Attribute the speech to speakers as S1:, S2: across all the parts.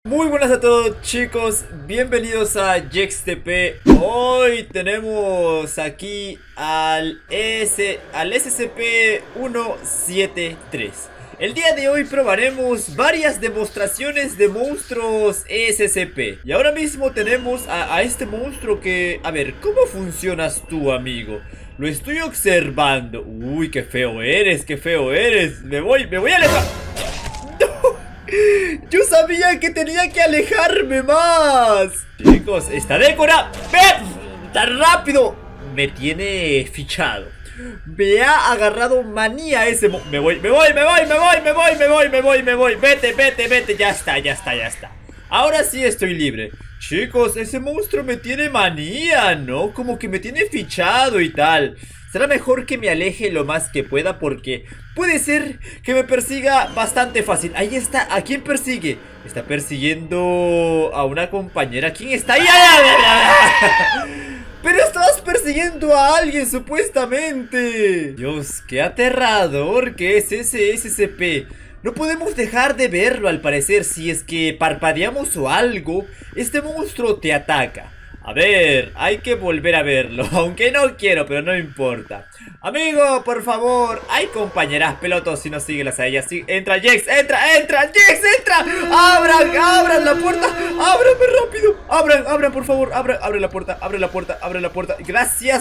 S1: Muy buenas a todos chicos, bienvenidos a JexTP. Hoy tenemos aquí al SCP-173. El día de hoy probaremos varias demostraciones de monstruos SCP. Y ahora mismo tenemos a este monstruo que... A ver, ¿cómo funcionas tú, amigo? Lo estoy observando. Uy, qué feo eres, qué feo eres. Me voy a alejar. Yo sabía que tenía que alejarme más. Chicos, esta Décora tan rápido me tiene fichado. Me ha agarrado manía ese me voy. Vete. Ya está. Ahora sí estoy libre. Chicos, ese monstruo me tiene manía, ¿no? Como que me tiene fichado y tal. Será mejor que me aleje lo más que pueda porque puede ser que me persiga bastante fácil. Ahí está, ¿a quién persigue? Está persiguiendo a una compañera. ¿Quién está ahí? Pero estabas persiguiendo a alguien supuestamente. Dios, qué aterrador que es ese SCP. No podemos dejar de verlo al parecer. Si es que parpadeamos o algo, este monstruo te ataca. A ver, hay que volver a verlo. Aunque no quiero, pero no importa. Amigo, por favor. Hay compañeras pelotos, si no síguelas a ellas. Sí, entra Jex, entra Jex, entra. Abran la puerta. Ábrame rápido. Abran, por favor. Abre la puerta. Gracias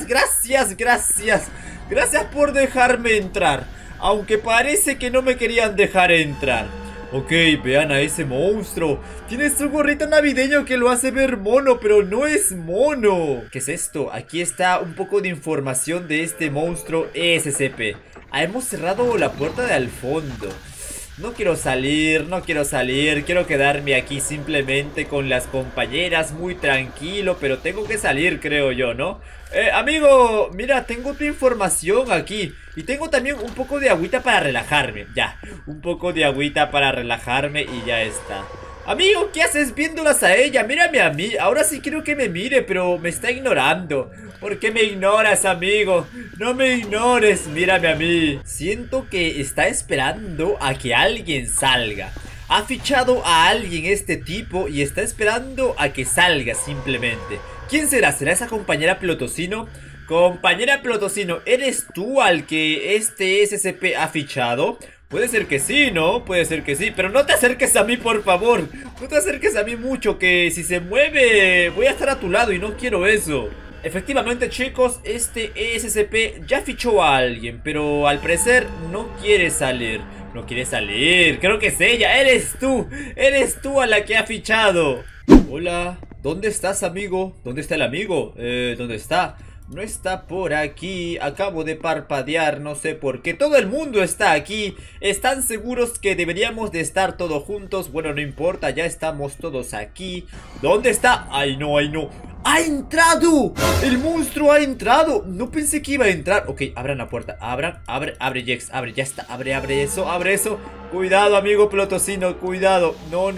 S1: por dejarme entrar. Aunque parece que no me querían dejar entrar. Ok, vean a ese monstruo. Tiene su gorrito navideño que lo hace ver mono, pero no es mono. ¿Qué es esto? Aquí está un poco de información de este monstruo SCP. Hemos cerrado la puerta de al fondo. No quiero salir. Quiero quedarme aquí simplemente con las compañeras, muy tranquilo. Pero tengo que salir, creo yo, ¿no? Amigo, mira, tengo otra información aquí. Y tengo también un poco de agüita para relajarme. Ya, un poco de agüita para relajarme y ya está. Amigo, ¿qué haces viéndolas a ella? Mírame a mí. Ahora sí quiero que me mire, pero me está ignorando. ¿Por qué me ignoras, amigo? No me ignores, mírame a mí. Siento que está esperando a que alguien salga. Ha fichado a alguien este tipo y está esperando a que salga simplemente. ¿Quién será? ¿Será esa compañera Plotocino? Compañera Plotocino, ¿eres tú al que este SCP ha fichado? Puede ser que sí, ¿no? Puede ser que sí, pero no te acerques a mí, por favor. No te acerques a mí mucho, que si se mueve voy a estar a tu lado y no quiero eso. Efectivamente, chicos, este SCP ya fichó a alguien, pero al parecer no quiere salir. No quiere salir, creo que es ella. Eres tú a la que ha fichado. Hola, ¿dónde estás, amigo? ¿Dónde está el amigo? ¿Dónde está? No está por aquí, acabo de parpadear, no sé por qué. Todo el mundo está aquí. ¿Están seguros que deberíamos de estar todos juntos? Bueno, no importa, ya estamos todos aquí. ¿Dónde está? ¡Ay, no! ¡Ha entrado! ¡El monstruo ha entrado! No pensé que iba a entrar. Ok, abran la puerta, abre Jex, abre, ya está, abre eso. Cuidado, amigo Plotocino, cuidado. No.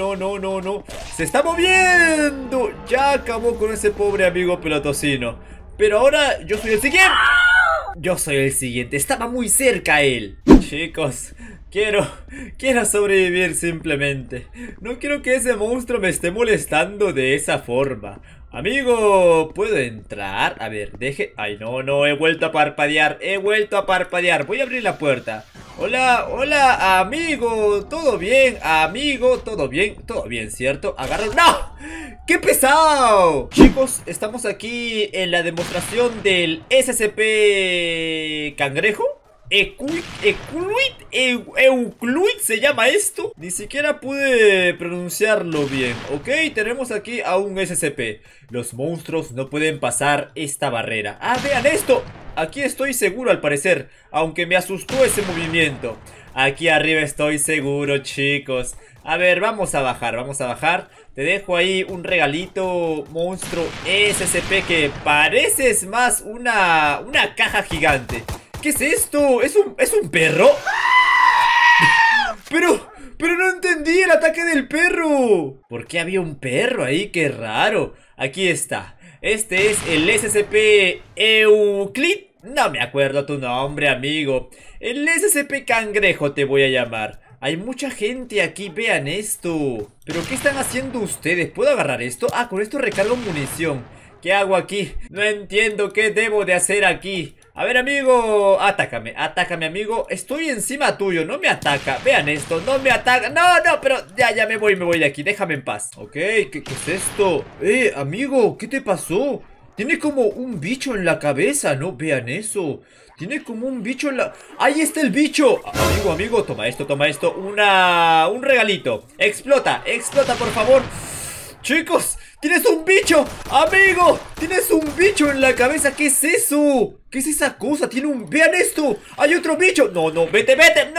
S1: Se está moviendo. Ya acabó con ese pobre amigo Plotocino. Pero ahora yo soy el siguiente. Estaba muy cerca él. Chicos, quiero sobrevivir simplemente. No quiero que ese monstruo me esté molestando de esa forma. Amigo, ¿puedo entrar? A ver, Ay, no, he vuelto a parpadear. Voy a abrir la puerta. Hola, amigo. ¿Todo bien, amigo? ¿Todo bien, ¿cierto? Agarra... ¡No! ¡Qué pesado! Chicos, estamos aquí en la demostración del SCP... ¿Cangrejo? Euclid se llama esto. Ni siquiera pude pronunciarlo bien. Ok, tenemos aquí a un SCP. Los monstruos no pueden pasar esta barrera. ¡Ah, vean esto! Aquí estoy seguro al parecer, aunque me asustó ese movimiento. Aquí arriba estoy seguro, chicos. A ver, vamos a bajar. Te dejo ahí un regalito, monstruo SCP, que pareces más una caja gigante. ¿Qué es esto? ¿Es un perro? Pero no entendí el ataque del perro. ¿Por qué había un perro ahí? Qué raro. Aquí está. Este es el SCP Euclid. No me acuerdo tu nombre, amigo. El SCP Cangrejo te voy a llamar. Hay mucha gente aquí, vean esto. ¿Pero qué están haciendo ustedes? ¿Puedo agarrar esto? Ah, con esto recargo munición. ¿Qué hago aquí? No entiendo qué debo de hacer aquí. A ver, amigo, atácame, atácame, amigo. Estoy encima tuyo, no me ataca. Vean esto, no me ataca. No, no, pero ya me voy de aquí. Déjame en paz. Ok, ¿qué es esto? Amigo, ¿qué te pasó? Tiene como un bicho en la cabeza, ¿no? Vean eso. Tiene como un bicho en la... ¡Ahí está el bicho! Amigo, toma esto, toma esto. Un regalito. Explota, explota, por favor. Chicos, tienes un bicho. Amigo, tienes un bicho en la cabeza. ¿Qué es eso? ¿Qué es esa cosa? Tiene un... ¡Vean esto! ¡Hay otro bicho! No, no, vete, vete.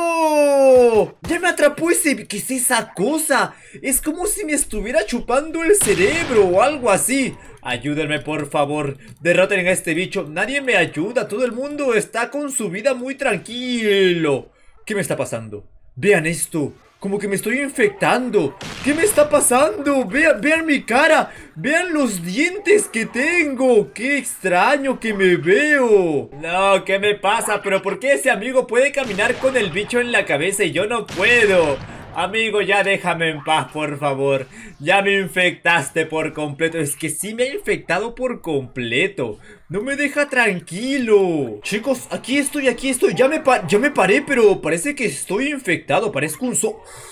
S1: ¡No! Ya me atrapó ese... ¿Qué es esa cosa? Es como si me estuviera chupando el cerebro o algo así. Ayúdenme, por favor. Derroten a este bicho. Nadie me ayuda. Todo el mundo está con su vida muy tranquilo. ¿Qué me está pasando? Vean esto. Como que me estoy infectando. ¿Qué me está pasando? Vean mi cara. Vean los dientes que tengo. Qué extraño que me veo. No, ¿qué me pasa? ¿Pero por qué ese amigo puede caminar con el bicho en la cabeza y yo no puedo? Amigo, ya déjame en paz, por favor. Ya me infectaste por completo. Es que sí me ha infectado por completo. No me deja tranquilo. Chicos, aquí estoy, aquí estoy. Ya me paré, pero parece que estoy infectado. Parezco un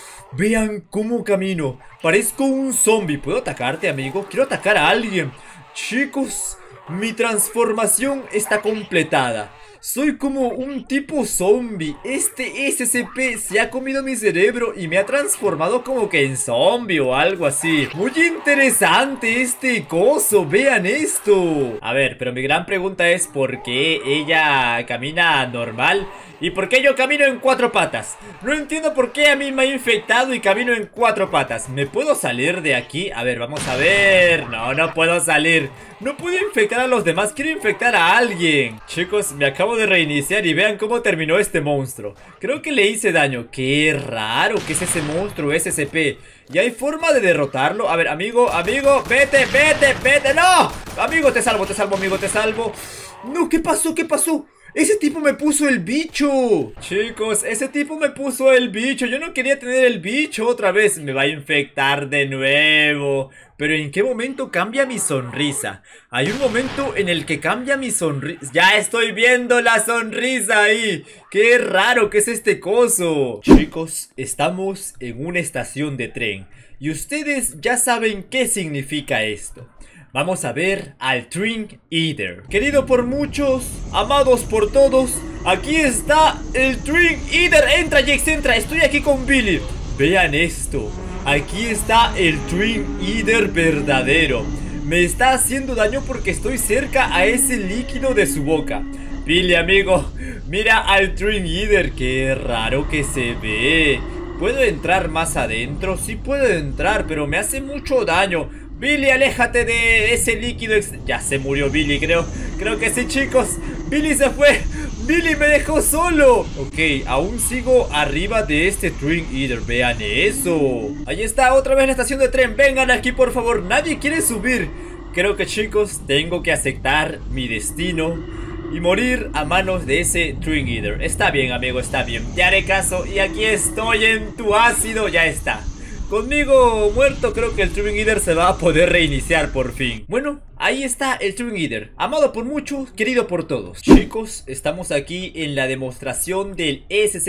S1: Vean cómo camino. Parezco un zombie. ¿Puedo atacarte, amigo? Quiero atacar a alguien. Chicos, mi transformación está completada. Soy como un tipo zombie. Este SCP se ha comido mi cerebro y me ha transformado como que en zombie o algo así. Muy interesante este coso, vean esto. A ver, pero mi gran pregunta es ¿por qué ella camina normal? ¿Y por qué yo camino en 4 patas? No entiendo por qué a mí me ha infectado y camino en 4 patas. ¿Me puedo salir de aquí? A ver, vamos a ver. No, no puedo salir. No puedo infectar a los demás, quiero infectar a alguien. Chicos, me acabo de reiniciar y vean cómo terminó este monstruo. Creo que le hice daño. Qué raro que es ese monstruo SCP. ¿Y hay forma de derrotarlo? A ver, amigo, vete, vete, vete. ¡No! Amigo, te salvo, amigo, te salvo. No, ¿qué pasó? ¿Qué pasó? ¡Ese tipo me puso el bicho! Chicos, ese tipo me puso el bicho. Yo no quería tener el bicho otra vez. Me va a infectar de nuevo. Pero ¿en qué momento cambia mi sonrisa? Hay un momento en el que cambia mi sonrisa. ¡Ya estoy viendo la sonrisa ahí! ¡Qué raro que es este coso! Chicos, estamos en una estación de tren. Y ustedes ya saben qué significa esto. Vamos a ver al Twin Eater. Querido por muchos, amados por todos, aquí está el Twin Eater. Entra, Jax, entra. Estoy aquí con Billy. Vean esto. Aquí está el Twin Eater verdadero. Me está haciendo daño porque estoy cerca a ese líquido de su boca. Billy, amigo, mira al Twin Eater. Qué raro que se ve. ¿Puedo entrar más adentro? Sí puedo entrar, pero me hace mucho daño. Billy, aléjate de ese líquido. Ya se murió Billy, creo que sí, chicos. Billy se fue. Billy me dejó solo. Ok, aún sigo arriba de este Twin Eater. Vean eso. Ahí está, otra vez la estación de tren. Vengan aquí, por favor. Nadie quiere subir. Creo que, chicos, tengo que aceptar mi destino y morir a manos de ese Twin Eater. Está bien, amigo, está bien. Te haré caso y aquí estoy en tu ácido. Ya está. Conmigo muerto, creo que el Twin Eater se va a poder reiniciar por fin. Bueno, ahí está el Twin Eater. Amado por muchos, querido por todos. Chicos, estamos aquí en la demostración del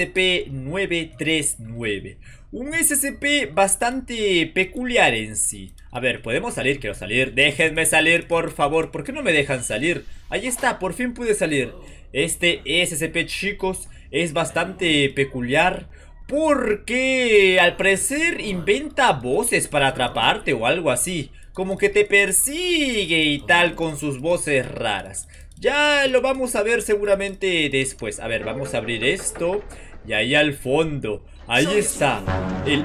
S1: SCP-939. Un SCP bastante peculiar en sí. A ver, ¿podemos salir? Quiero salir. Déjenme salir, por favor. ¿Por qué no me dejan salir? Ahí está, por fin pude salir. Este SCP, chicos, es bastante peculiar porque al parecer inventa voces para atraparte o algo así. Como que te persigue y tal con sus voces raras. Ya lo vamos a ver seguramente después. A ver, vamos a abrir esto. Y ahí al fondo, ahí está el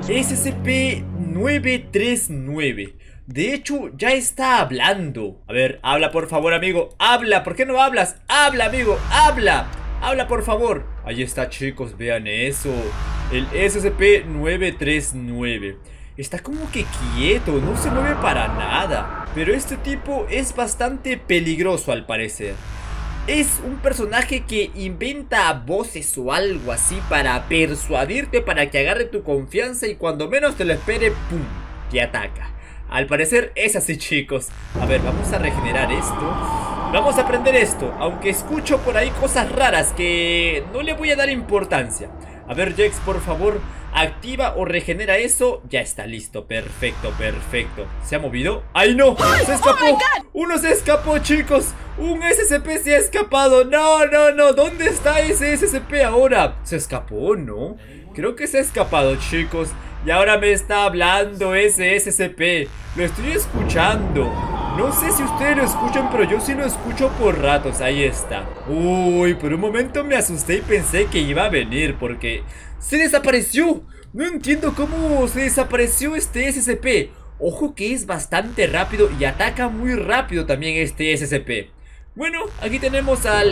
S1: SCP-939. De hecho, ya está hablando. A ver, habla por favor, amigo. Habla, ¿por qué no hablas? Habla, amigo, habla. Habla, por favor. Ahí está, chicos, vean eso. El SCP-939 está como que quieto, no se mueve para nada. Pero este tipo es bastante peligroso al parecer. Es un personaje que inventa voces o algo así para persuadirte, para que agarre tu confianza y cuando menos te lo espere, ¡pum!, te ataca. Al parecer es así, chicos. A ver, vamos a regenerar esto. Vamos a aprender esto, aunque escucho por ahí cosas raras que no le voy a dar importancia. A ver, Jax, por favor, activa o regenera eso. Ya está, listo, perfecto, perfecto. ¿Se ha movido? ¡Ay, no! ¡Se escapó! ¡Uno se escapó, chicos! ¡Un SCP se ha escapado! ¡No, no, no! ¿Dónde está ese SCP ahora? ¿Se escapó, no? Creo que se ha escapado, chicos. Y ahora me está hablando ese SCP. Lo estoy escuchando. No sé si ustedes lo escuchan, pero yo sí lo escucho por ratos. Ahí está. Uy, por un momento me asusté y pensé que iba a venir porque se desapareció. No entiendo cómo se desapareció este SCP. Ojo que es bastante rápido y ataca muy rápido también este SCP. Bueno, aquí tenemos al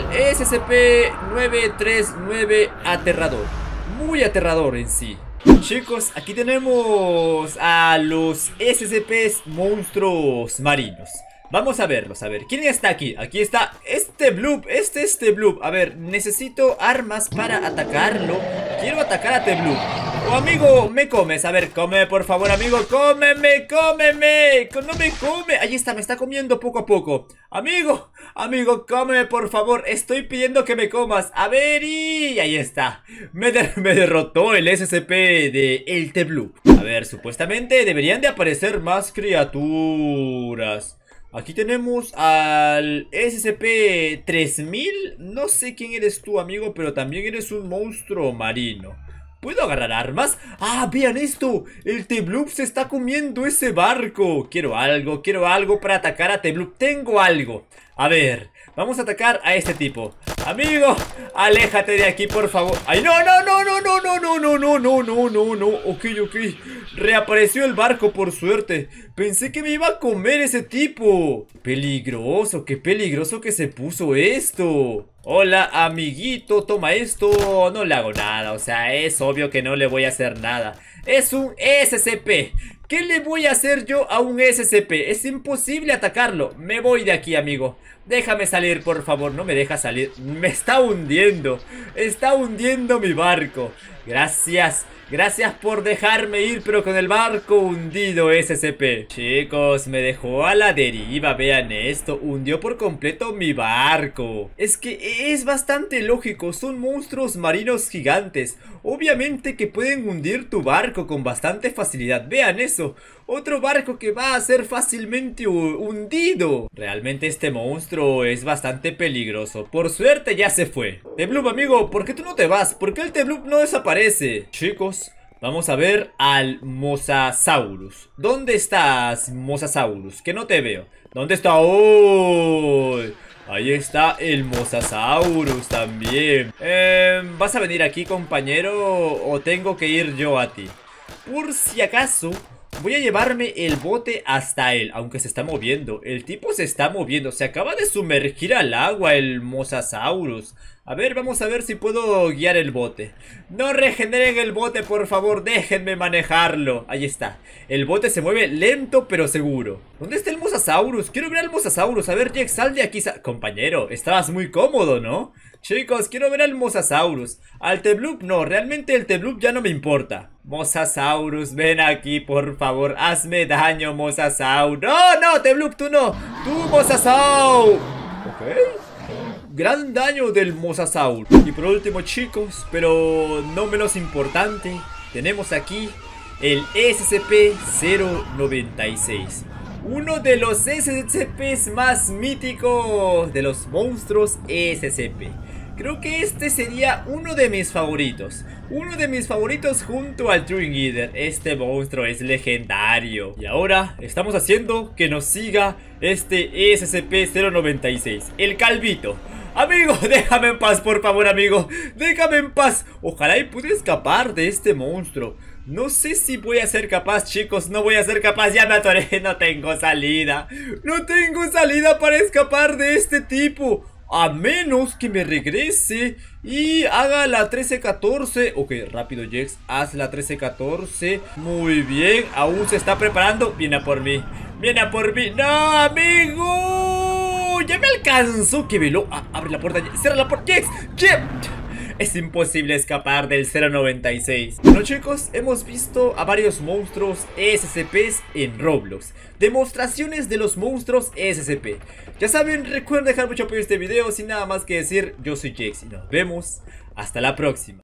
S1: SCP-939 aterrador. Muy aterrador en sí. Chicos, aquí tenemos a los SCPs monstruos marinos. Vamos a verlos, a ver, ¿quién está aquí? Aquí está este Bloop, Bloop. A ver, necesito armas para atacarlo. Quiero atacar a Bloop. Oh, amigo, me comes, a ver, come por favor, amigo. Cómeme, cómeme. No me come, ahí está, me está comiendo poco a poco. Amigo, cómeme por favor. Estoy pidiendo que me comas. A ver, y ahí está. Me derrotó el SCP de el Bloop. A ver, supuestamente deberían de aparecer más criaturas. Aquí tenemos al SCP-3000. No sé quién eres tú, amigo, pero también eres un monstruo marino. ¿Puedo agarrar armas? ¡Ah, vean esto! El Bloop se está comiendo ese barco. Quiero algo para atacar a Bloop. Tengo algo. A ver, vamos a atacar a este tipo. Amigo, aléjate de aquí, por favor. ¡Ay, no! Ok. Reapareció el barco, por suerte. Pensé que me iba a comer ese tipo. Peligroso, qué peligroso que se puso esto. Hola, amiguito, toma esto. No le hago nada, o sea, es obvio que no le voy a hacer nada. Es un SCP. ¿Qué le voy a hacer yo a un SCP? Es imposible atacarlo. Me voy de aquí, amigo. Déjame salir, por favor. No me deja salir. Me está hundiendo. Está hundiendo mi barco. Gracias. Gracias por dejarme ir, pero con el barco hundido, SCP. Chicos, me dejó a la deriva, vean esto. Hundió por completo mi barco. Es que es bastante lógico, son monstruos marinos gigantes. Obviamente que pueden hundir tu barco con bastante facilidad. Vean eso, otro barco que va a ser fácilmente hundido. Realmente este monstruo es bastante peligroso. Por suerte ya se fue. Bloop, amigo, ¿por qué tú no te vas? ¿Por qué el Bloop no desaparece? Chicos, vamos a ver al Mosasaurus. ¿Dónde estás, Mosasaurus? Que no te veo. ¿Dónde está? ¡Oh! Ahí está el Mosasaurus también. ¿Vas a venir aquí, compañero? ¿O tengo que ir yo a ti? Por si acaso, voy a llevarme el bote hasta él. Aunque se está moviendo. El tipo se está moviendo. Se acaba de sumergir al agua el Mosasaurus. A ver, vamos a ver si puedo guiar el bote. No regeneren el bote, por favor. Déjenme manejarlo. Ahí está. El bote se mueve lento pero seguro. ¿Dónde está el Mosasaurus? Quiero ver al Mosasaurus. A ver, Jack, sal de aquí. Compañero, estabas muy cómodo, ¿no? Chicos, quiero ver al Mosasaurus. Al Bloop no, realmente el Bloop ya no me importa. Mosasaurus, ven aquí, por favor. Hazme daño, Mosasaurus. No, Bloop, tú no. Tú, Mosasaurus. Ok. Gran daño del Mosasaurus. Y por último, chicos, pero no menos importante, tenemos aquí el SCP-096. Uno de los SCPs más míticos de los monstruos SCP. Creo que este sería uno de mis favoritos. Uno de mis favoritos junto al Twin Eater. Este monstruo es legendario. Y ahora estamos haciendo que nos siga este SCP-096, el calvito. Amigo, déjame en paz, por favor, amigo. Déjame en paz. Ojalá y pude escapar de este monstruo. No sé si voy a ser capaz, chicos. No voy a ser capaz, ya me atoré. No tengo salida. No tengo salida para escapar de este tipo. A menos que me regrese y haga la 1314. Ok, rápido, Jax, haz la 1314. Muy bien, aún se está preparando. Viene a por mí, viene a por mí. ¡No, amigo! ¡No! ¡Ya me alcanzó! ¡Qué veloz! Abre la puerta, cierra la puerta. ¡Jex! Es imposible escapar del 096. Bueno chicos, hemos visto a varios monstruos SCPs en Roblox. Demostraciones de los monstruos SCP. Ya saben, recuerden dejar mucho apoyo a este video. Sin nada más que decir, yo soy Jex y nos vemos hasta la próxima.